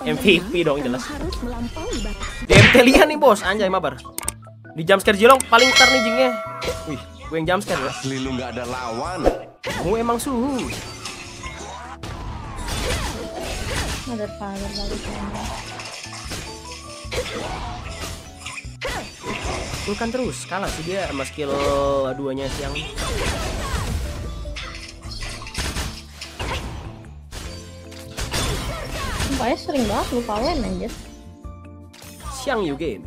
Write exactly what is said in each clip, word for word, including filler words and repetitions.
M V P dong jelas. D M T lian nih bos, anjay mabar. Di jumpscare Jilong paling ntar nih jingnya. Wih, gue yang jumpscare ya. Asli lu nggak ada lawan. Kamu emang suhu. Ada power lagi kan. Gue kan terus kalah sih dia sama skill duanya siang. Sumpahnya sering banget lupa wen anjir. Siang you game.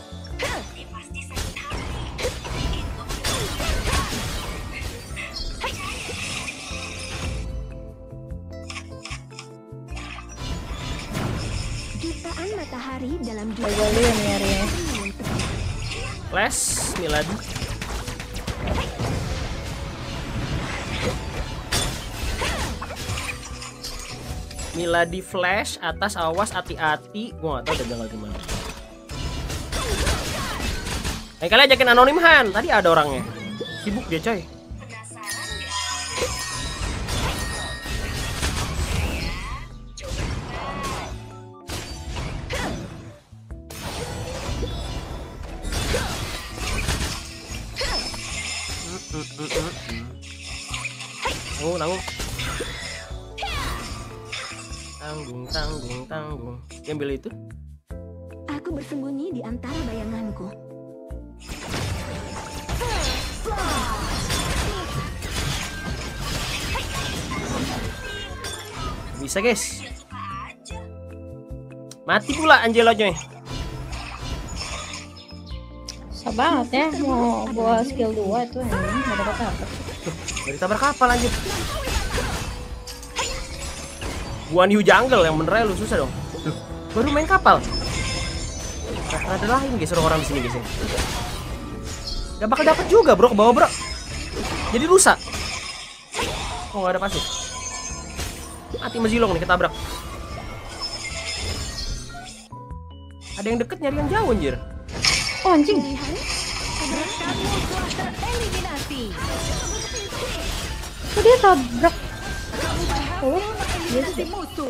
Jutaan matahari dalam Galian ya Ria. Flash Milady. Milady flash atas, awas hati-hati. Gua gak tau udah janggal gimana. Eh kalian ajakin anonim Han. Tadi ada orangnya. Sibuk dia coy. Oh, nanggung. Tanggung, tanggung, tanggung. Yang ambil itu? Aku bersembunyi di antara bayanganku. Bisa guys. Mati pula Angelonya. Susah banget ya mau gua skill dua itu anjing, enggak dapat apa. Dari tabrak kapal lanjut. Gua new jungle yang bener lu susah dong. Duh, baru main kapal. Nah, ada lain guys orang di sini guys ya. Gak bakal dapet juga bro ke bawah bro. Jadi rusak. Oh nggak ada pasif. Mati Mazilong nih ketabrak. Ada yang deket nyari yang jauh anjir. Oh anjing. Kok dia tabrak? Oh, dia sih.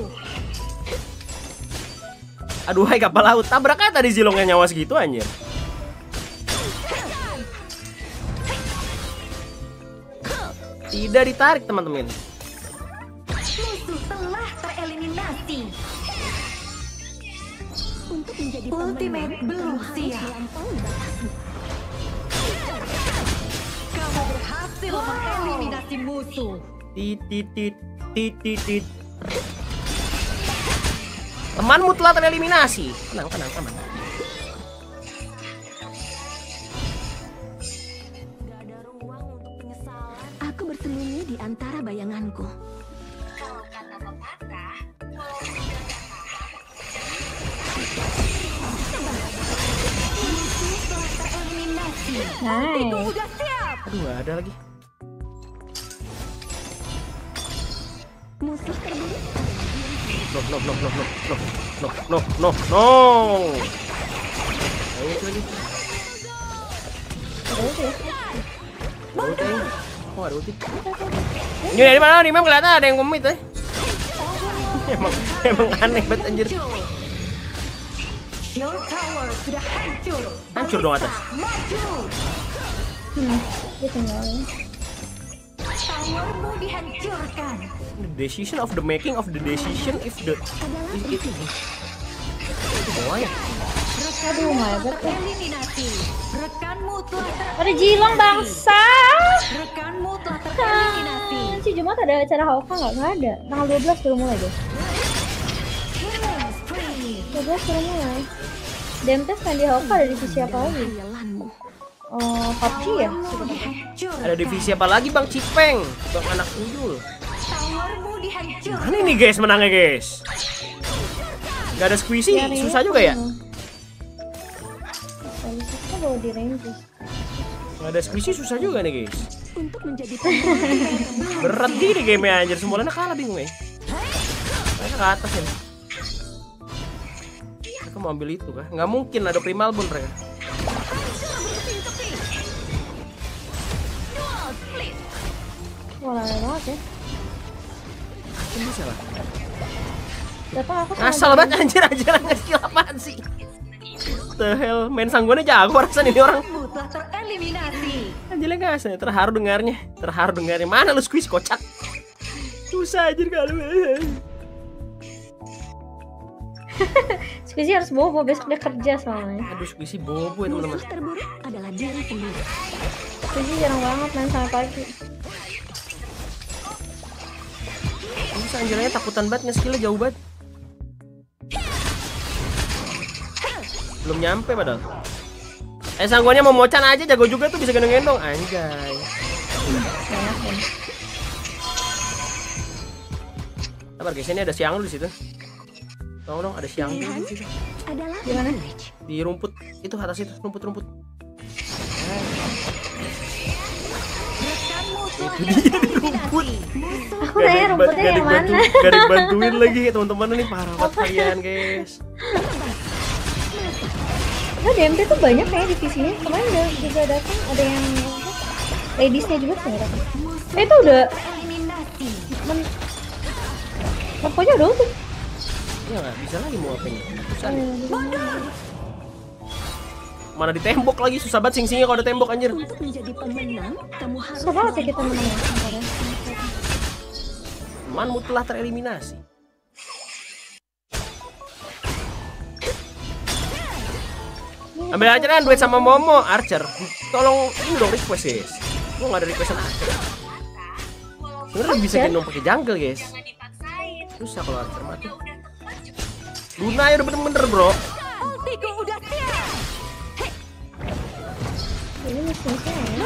Aduh hai kapal laut. Tabraknya tadi Zilongnya nyawa segitu anjir. Tidak ditarik teman-teman. Musuh telah tereliminasi. Untuk menjadi ultimate belum siap. Kamu berhasil mengeliminasi musuh. Titit titit. Temanmu telah tereliminasi. Tenang, tenang, tenang. Gak ada ruang untuk penyesalan. Aku bersembunyi di antara bayanganku. Kalau kata pepatah, Nice. sudah siap. Aduh, gak ada lagi. Musuh terburu. No, no, no, no, no, no, no, no, no, no. Ayo lagi. Terus ya. Ulti. Oh, ada ulti. Ini dari mana nih? Memang kelihatan ada yang komit eh. Emang emang aneh banget anjir. Your tower sudah hancur. Hancur dong atas. Maju. Hmm, dia tinggalin. Towermu dihancurkan. The decision of the making of the decision if the if it itu bawah ya. Aduh, my god. Eliminasi. Rekanmu telah ter Ada Jilong bangsa. rekanmu telah tereliminasi. Ah, si Jumat ada acara Hawka nggak? Nggak ada. Tanggal dua belas baru mulai guys. Killing spree. dua belas baru mulai. D M T stand di Hawka ada divisi apa lagi? Hayalanmu. Oh, P U B G ya? Towermu dihancurkan. Ada divisi apa lagi Bang Cipeng? Bang anak tuyul. Towermu dihancurkan. Mana ini guys menangnya guys? Gak ada squishy, Nyari susah juga ya? Kita bawa di range. Gak ada squishy susah juga nih guys. Untuk menjadi pembunuh. Berat gini gamenya anjir, semuanya kalah bingung ya. Mereka ke atas ya. Mereka mau ambil itu kah? Nggak mungkin ada primal bun mereka. Wah, lama banget ya. Ini bisa lah. Datang aku sama Asal banget anjir anjir nggak skill apaan sih? The hell, main sangguannya jago rasanya ini orang. Kamu telah tereliminasi. Anjirnya nggak asal, terharu dengarnya, terharu dengarnya. Mana lu squeeze kocak? Susah anjir kalau. Squeezy harus bobo, besok dia kerja soalnya. Aduh squeeze bobo ya teman-teman. Musuh terburuk adalah diri sendiri. Squeezy jarang banget main sampai pagi. Bisa anjirnya takutan banget nge-skillnya jauh banget. Belum nyampe padahal. Eh sangguannya mau mocan aja jago juga tuh bisa gendong-gendong anjay. Enak kan. Sabar guys, ini ada siang lu di situ. Tolong dong, ada siang dulu di situ. Adalah Gimana? Di rumput itu atas itu, rumput-rumput. Rekanmu telah Itu dia di rumput. Aku nanya rumputnya yang mana? Gak dibantuin lagi teman-teman ini parah banget kalian guys. Nah, D M T tuh banyak kayak divisinya. Kemarin udah juga datang, ada yang apa? Ladiesnya juga tuh nggak datang. Eh itu udah eliminasi. men pokoknya udah tuh. Ya nggak bisa lagi mau apa ini. Susah nih. Mana di tembok lagi susah banget sing-singnya kalau ada tembok anjir. Untuk menjadi pemenang, kamu harus Susah banget ya kita menang. Temanmu telah tereliminasi. Ambil aja kan duet sama Momo Archer. Tolong ini dong request guys. Gua nggak ada requestan Archer. Sebenarnya bisa gendong pakai jungle guys. Susah kalau Archer mati. Luna ya udah bener-bener bro. ultiku udah siap. Ini musuhnya ya.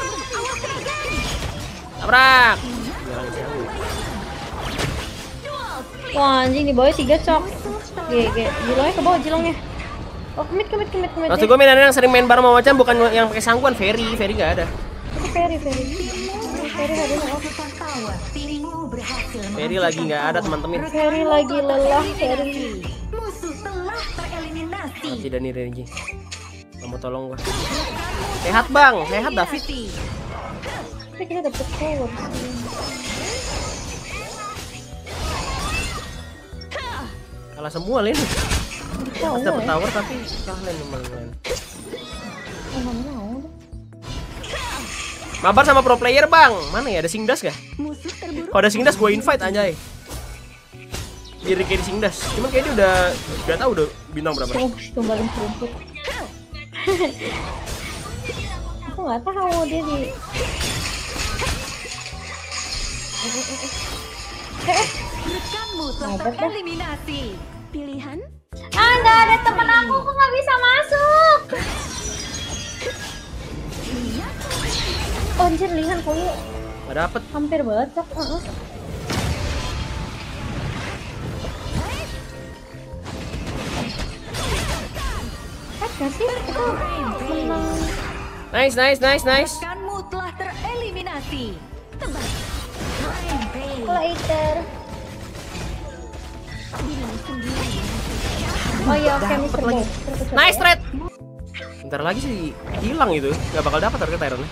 Tabrak. Jarang siang. Wah anjing di bawah tiga cok. G G. Jilongnya ke bawah jilongnya. Oh kemit kemit kemit kemit. Maksud gue main yang sering main bareng sama Macan bukan yang pakai sangguan. Ferry, Ferry nggak ada. Itu Ferry Ferry. Ferry ada nggak? Timmu berhasil. Ferry lagi nggak ada teman-teman. Ferry lagi lelah Ferry. Musuh telah tereliminasi. Mati Dani Renji. Kamu tolong gua. Sehat bang, sehat David. Tapi kita dapet power sih. Kalah semua Len. Tahu Pas dapet ya. tower tapi kalah Len sama Len. Oh, nggak mau. Mabar sama pro player bang. Mana ya ada Singdas gak? Musuh terburuk. Kalau ada Singdas gue invite anjay. Jadi kayak di Singdas. Cuman kayaknya dia udah gak tau udah bintang berapa. Oh, kembali ke rumput. Aku nggak tahu dia di. Eh, eh. Rekanmu telah Hebat dah. tereliminasi. Pilihan? Ah, nggak ada temen aku, kok nggak bisa masuk. Oh, anjir, lihat kamu Gak dapet. hampir banget, Cok. Heeh. Eh, nggak sih? Itu menang. Nice, nice, nice, nice. Rekanmu telah tereliminasi. Tebak. Rampage. Later. Dirimu sendiri. Oh iya, oke, Dapet mister lagi. Bob. Nice trade. Bentar lagi sih hilang itu. Gak bakal dapat target Tyrant.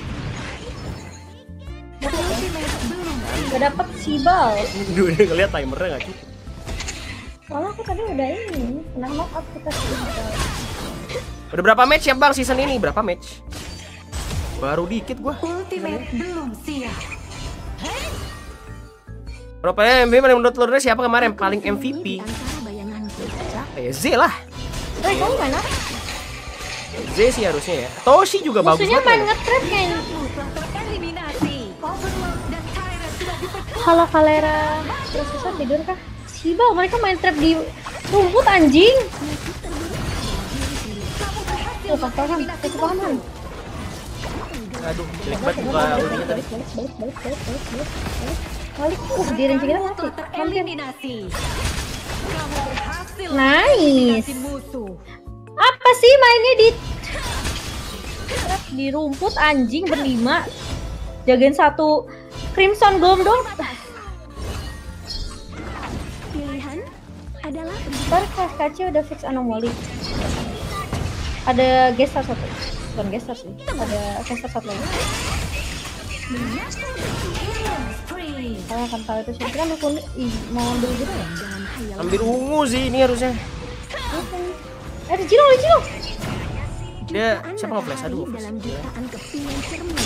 Gak dapet sibal. Duh, udah ngeliat timernya gak cukup. Soalnya aku tadi udah ini, kena knock out kita sibal. Udah berapa match ya bang season ini? Berapa match? Baru dikit gua. Ultimate belum siap. Berapa ya M V V menurut lu siapa kemarin paling M V P? Di antara bayanganku. Siapa ya? Z lah. Eh, kamu main apa? Z sih harusnya ya. Toshi juga bagus Musuhnya main banget. nge-trap kayaknya. Kamu telah tereliminasi. Overlord dan Tyrant sudah diperkuat. Halo Kalera. Terus susah tidur kah? Sibal, mereka main trap di rumput anjing. Tuh, pas paham, pas paham. Aduh, jelek banget buka ultinya tadi. Balik, balik, balik, balik, balik, balik, balik. Balik, uh, di range kita mati. Telah Hampir. tereliminasi. Kamu berhasil Nice. mengeliminasi musuh. Apa sih mainnya di trap di rumput anjing berlima. Jagain satu Crimson Golem dong. Pilihan adalah Ntar K C udah fix anomali. Ada gestar satu. Bukan gestar sih. Ada gestar satu lagi. Killing spree. Kalian akan tahu itu siapa. Kita ambil kuning. Ih, mau ambil gitu ya? Jangan hayal. Ambil ungu sih ini harusnya. Eh, ada Jiro, ada Jiro. Dia siapa nge-flash? Aduh. Dalam jutaan kepingan cermin.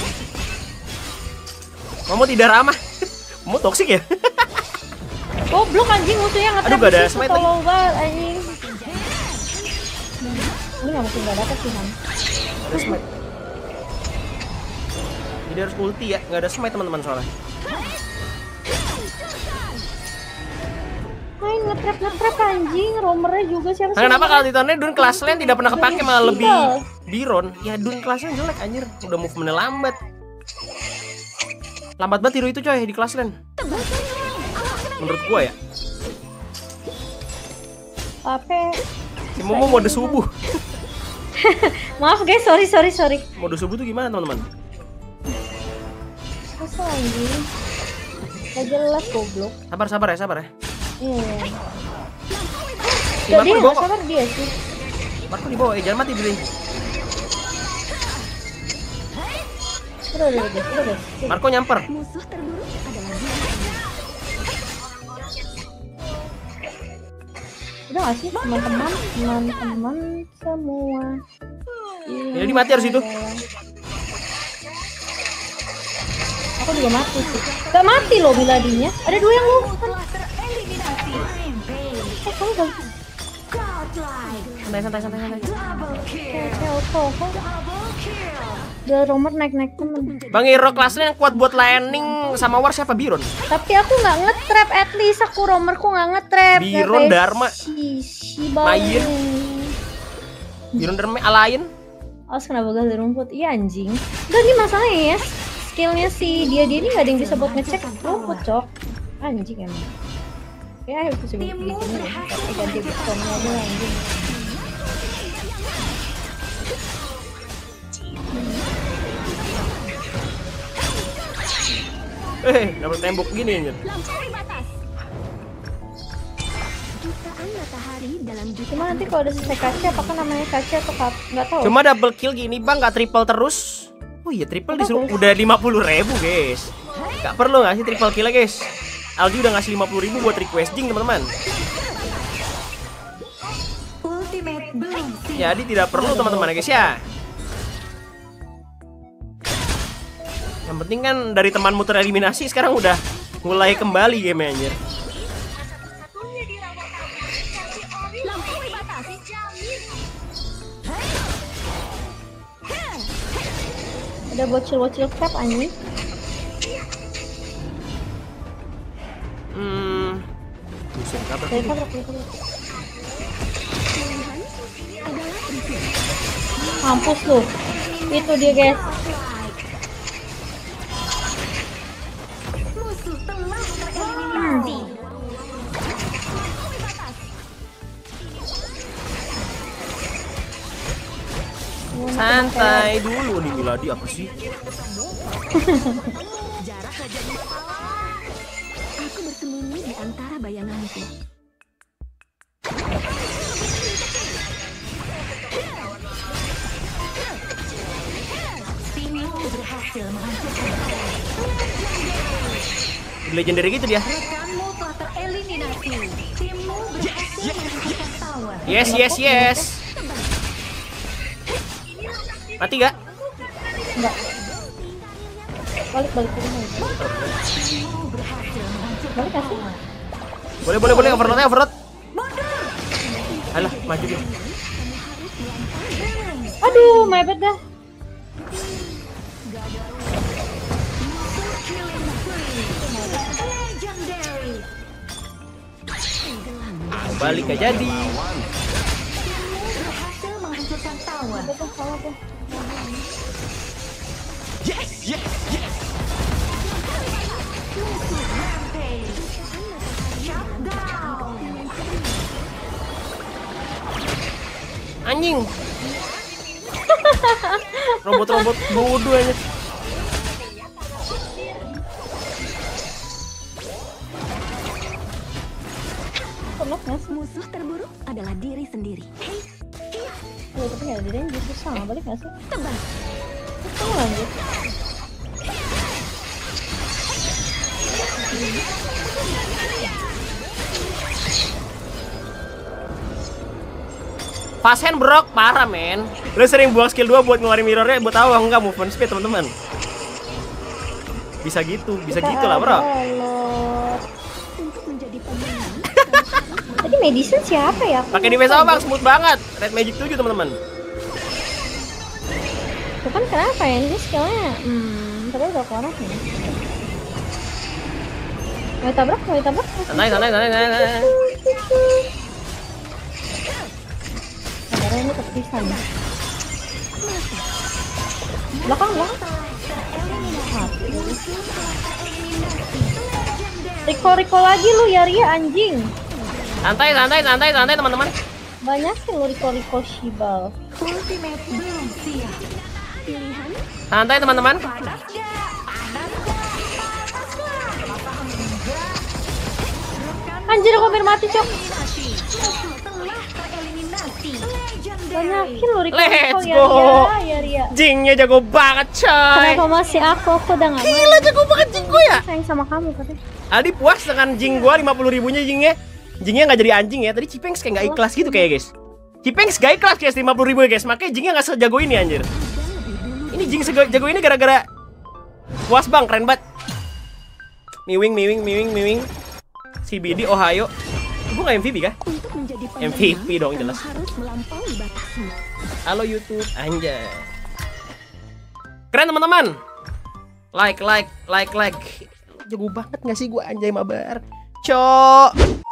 Kamu tidak ramah. Kamu toksik ya? Goblok anjing musuhnya nge-trap. Aduh, gak ada di situ, smite lagi. tolol banget anjing. Ini nggak mungkin nggak dapat sih Han. Ada smite. Jadi harus ulti ya, nggak ada smite teman-teman soalnya. Main nge-trap nge-trap anjing, romernya juga siapa sih? Nah, kenapa kalau Titannya Dun kelas lane tidak pernah kepake malah lebih Biron? Ya Dun kelasnya jelek anjir, udah movementnya lambat. Lambat banget hero itu coy di kelas lane. Menurut gua ya. Tapi Si Momo mode subuh. maaf guys, sorry sorry sorry. Mode subuh tuh gimana teman-teman? Masa anjing? Gak jelas goblok. Sabar sabar ya, sabar ya. Iya. Si Jadi Marco di nggak bawah kok. sabar dia sih. Marco di bawah, eh jangan mati dulu. Udah udah udah udah guys. Marco nyamper. Musuh terburuk adalah dia. Udah nggak sih teman-teman teman-teman semua. Ya, jadi mati harus itu. Aku juga mati sih. Gak mati loh Biladinya. Ada dua yang lu. Eh kamu gak. Santai santai santai santai. Kayak auto kok. Udah Romer naik-naik temen. Bang hero kelas lane yang kuat buat landing sama war siapa? Biron. Tapi aku nggak nge-trap, at least aku Romerku nggak nge-trap. Biron, Kayak Dharma. Si, si Bang. Main. Biron derme alain. Awas kena bagas dari rumput. Iya anjing. Udah nih masalahnya ya. Skillnya si dia dia ini nggak ada yang bisa buat ngecek rumput cok. Anjing emang. Ya aku coba bikin ini. Tapi ganti butonnya aja anjing. Eh, dapat tembok gini anjir. Lampaui batas. Jutaan matahari dalam jutaan. Cuma nanti kalau udah selesai kaca, apakah namanya kaca atau kap? Nggak tahu. Cuma double kill gini bang, nggak triple terus. Oh iya triple disuruh udah lima puluh ribu guys. Gak perlu nggak sih triple kill guys. Aldi udah ngasih lima puluh ribu buat requesting teman-teman. Ultimate belum siap. Jadi tidak perlu teman-teman ya guys ya. Yang penting kan dari temanmu tereliminasi sekarang udah mulai kembali game anjir. Lampaui batas. Ada bocil-bocil crab anjing. Hmm. Buset, kabar. Saya tabrak, saya tabrak. Mampus lu. Itu dia guys. Musuh telah tereliminasi. Santai dulu nih Miladi apa sih? Jarak gak jadi masalah. Aku bersembunyi di antara bayanganku. Timmu berhasil menghancurkan Legendary gitu dia. rekanmu telah tereliminasi. Timmu berhasil menghancurkan tower. Yes yes yes. Mati gak? Enggak. Balik balik ke rumah. Timmu berhasil menghancurkan Balik kasih. tower. Boleh boleh boleh overloadnya overload. Alah maju dia. Aduh, my bad dah. Legendary. Balik gak jadi. Berhasil menghancurkan tower. Betul salah tuh. Rampage. Shutdown. Anjing. Robot-robot bodoh aja. Peluk nggak sih? Musuh terburuk adalah diri sendiri. Hei, Ya, tapi nggak ada dia yang justru sama. Balik nggak sih? tebas. Itu lanjut. Fast hand brok, parah men. Lu sering buang skill dua buat ngeluarin mirrornya buat tahu enggak movement speed teman-teman. Bisa gitu, bisa gitu lah bro. Tadi medicine siapa ya? Pakai defense apa bang? Smooth banget. Red magic tujuh teman-teman. Itu kan kenapa ya ini skillnya? Hmm, tapi udah keluar nih. Mau tabrak, mau tabrak. Santai, santai, santai, santai. Sabarnya ini kepisan. Belakang, belakang. Recall, recall lagi lu ya Ria anjing. Santai, santai, santai, santai teman-teman. Banyak sih lu recall, recall Shibal. Ultimate belum siap. Pilihan Santai teman-teman. Anjir aku hampir mati cok. telah tereliminasi. Banyakin lu recall, Let's recall ya go. Ria, ya Ria. Jingnya jago banget coy. Kenapa masih aku? Aku udah gak main. Gila jago banget jing gue ya. Sayang sama kamu katanya. Aldi puas dengan jing gua lima puluh ribunya jingnya. Jingnya nggak jadi anjing ya. Tadi Cipengs kayak nggak ikhlas gitu kayak guys. Cipengs gak ikhlas guys lima puluh ribu ya guys. Makanya jingnya nggak sejago ini anjir. Ini jing sejago ini gara-gara puas bang, keren banget. Miwing, miwing, miwing, miwing. C B D Ohio. Gue nggak M V P kah? Untuk menjadi M V P dong jelas. harus melampaui batasnya. Halo YouTube, anjay. Keren teman-teman. Like, like, like, like. Jago banget nggak sih gue anjay mabar. Cok.